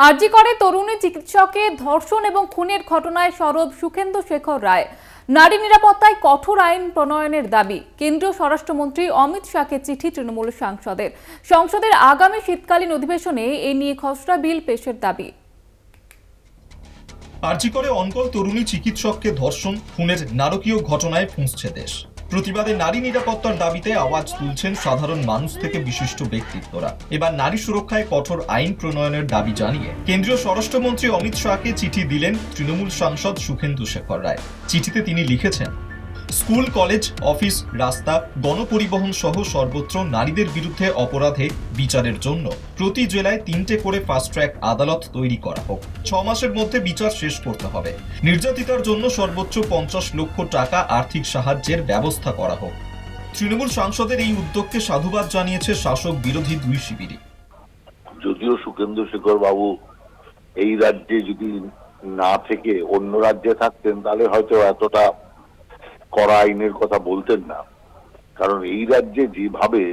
আরজি করে তরুণী চিকিৎসকে ধর্ষণ এবং খুনের ঘটনায় সরব সুখেন্দু শেখর রায়। নারী নিরাপত্তায় কঠোর আইন প্রণয়নের দাবি। কেন্দ্রীয় স্বরাষ্ট্রমন্ত্রী অমিত শাহকে চিঠি তৃণমূল সাংসদের। সংসদের আগামী শীতকালীন অধিবেশনে এ নিয়ে খসড়া বিল পেশের দাবি। আরজি করে অনকল তরুণী চিকিৎসককে ধর্ষণ খুনের নারকীয় ঘটনায় ফুঁসছে দেশ। প্রতিবাদে নারী নিরাপত্তার দাবিতে আওয়াজ তুলছেন সাধারণ মানুষ থেকে বিশিষ্ট ব্যক্তিত্বরা। এবার নারী সুরক্ষায় কঠোর আইন প্রণয়নের দাবি জানিয়ে কেন্দ্রীয় স্বরাষ্ট্রমন্ত্রী অমিত শাহকে চিঠি দিলেন তৃণমূল সাংসদ সুখেন্দু শেখর রায়। চিঠিতে তিনি লিখেছেন, স্কুল, কলেজ, অফিস, রাস্তা, গণপরিবহন সহ সর্বত্র নারীদের বিরুদ্ধে অপরাধে বিচারের জন্য প্রতি জেলায় 3টে করে ফাস্ট ট্র্যাক আদালত তৈরি করা হোক। 6 মাসের মধ্যে বিচার শেষ করতে হবে। নির্যাতিতার জন্য সর্বোচ্চ 50 লক্ষ টাকা আর্থিক সাহায্যের ব্যবস্থা করা হোক। তৃণমূল সাংসদের এই উদ্যোগকে সাধুবাদ জানিয়েছে শাসক বিরোধী দুই শিবিরই। যদিও সুখেন্দু শেখর বাবু এই রাজ্যে যদি না থেকে অন্য রাজ্যে থাকতেন তাহলে হয়তো এতটা কড়া আইনের কথা বলতেন না। কারণ এই রাজ্যে যেভাবে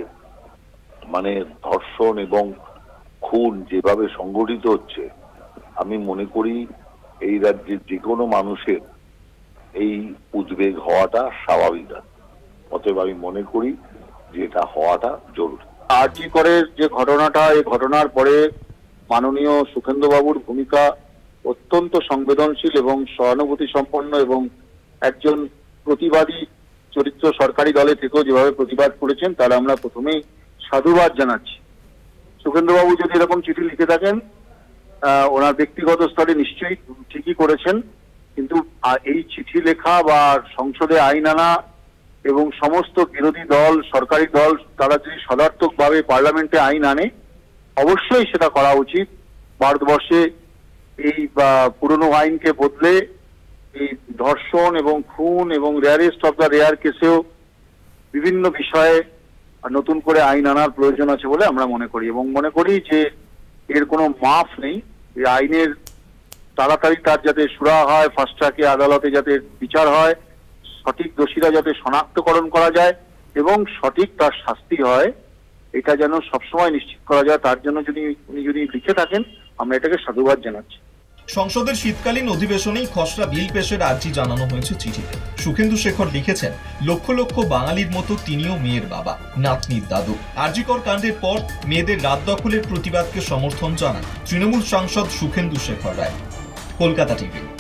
ধর্ষণ এবং খুন যেভাবে সংগঠিত হচ্ছে, আমি মনে করি এই রাজ্যের যে কোনো মানুষের এই উদ্বেগ হওয়াটা স্বাভাবিক। অতএব আমি মনে করি যে এটা হওয়াটা জরুরি। আরজি করের যে ঘটনাটা, এই ঘটনার পরে মাননীয় সুখেন্দু বাবুর ভূমিকা অত্যন্ত সংবেদনশীল এবং সহানুভূতি সম্পন্ন এবং একজন প্রতিবাদী চরিত্র সরকারি দলে থেকেও যেভাবে প্রতিবাদ করেছেন তার আমরা প্রথমেই সাধুবাদ জানাচ্ছি। সুখেন্দু বাবু যদি এরকম চিঠি লিখে থাকেন, ওনার ব্যক্তিগত স্তরে নিশ্চয়ই ঠিকই করেছেন, কিন্তু এই চিঠি লেখা বা সংসদে আইন আনা এবং সমস্ত বিরোধী দল, সরকারি দল তারা যদি সদার্থকভাবে পার্লামেন্টে আইন আনে, অবশ্যই সেটা করা উচিত। ভারতবর্ষে এই পুরনো আইনকে বদলে এই ধর্ষণ এবং খুন এবং রেয়ারেস্ট অফ দ্য রেয়ার কেসেও বিভিন্ন বিষয়ে নতুন করে আইন আনার প্রয়োজন আছে বলে আমরা মনে করি, এবং মনে করি যে এর কোনো মাফ নেই। এই আইনের তাড়াতাড়ি তার যাতে সুরা হয়, ফাস্ট ট্র্যাকে আদালতে যাতে বিচার হয়, সঠিক দোষীরা যাতে শনাক্তকরণ করা যায় এবং সঠিক তার শাস্তি হয়, এটা যেন সবসময় নিশ্চিত করা যায়। তার জন্য উনি যদি লিখে থাকেন, আমরা এটাকে সাধুবাদ জানাচ্ছি। সংসদের শীতকালীন অধিবেশনেই খসড়া বিল পেশের আর্জি জানানো হয়েছে চিঠিতে। সুখেন্দু শেখর লিখেছেন, লক্ষ লক্ষ বাঙালির মতো তিনিও মেয়ের বাবা, নাতনির দাদু। আরজি কর কাণ্ডের পর মেয়েদের রাত দখলের প্রতিবাদকে সমর্থন জানান তৃণমূল সাংসদ সুখেন্দু শেখর রায়। কলকাতা টিভি।